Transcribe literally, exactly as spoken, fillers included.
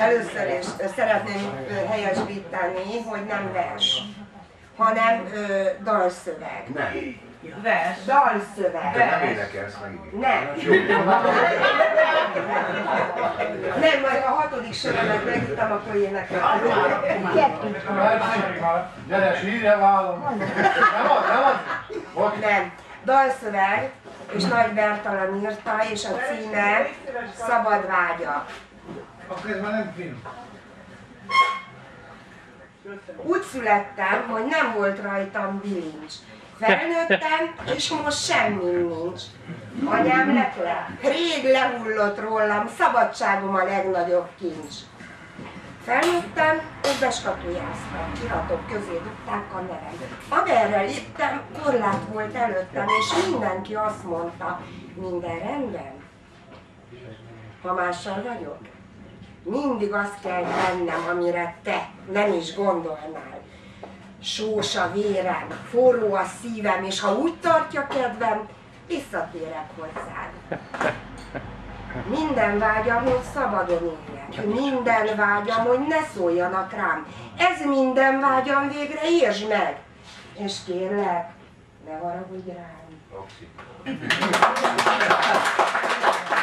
Először is szeretném helyesbíteni, hogy nem vers, hanem ö, dalszöveg. Nem. Vers. Dalszöveg. De nem énekelsz meg így. Nem. Nem, majd a hatodik soromat megütem, akkor énekelem. Gyere, sírja vállom! Nem az, nem az? Nem. Dalszöveg, és Nagy Bertalan írta, és a címe Szabad vágyak. Akkor ez már nem film. Úgy születtem, hogy nem volt rajtam bilincs. Felnőttem, és most semmi nincs. Anyám leple, rég lehullott rólam, szabadságom a legnagyobb kincs. Felnőttem, és beskatujáztam, iratok közé dugták a nevem. Amerre léptem, korlát volt előttem, és mindenki azt mondta, minden rendben? Ha mással vagyok? Mindig azt kell tennem, amire te nem is gondolnál. Sós a vérem, forró a szívem, és ha úgy tartja kedvem, visszatérek hozzád. Minden vágyam, hogy szabadon éljek. Minden vágyam, hogy ne szóljanak rám. Ez minden vágyam, végre értsd meg. És kérlek, ne haragudj rám.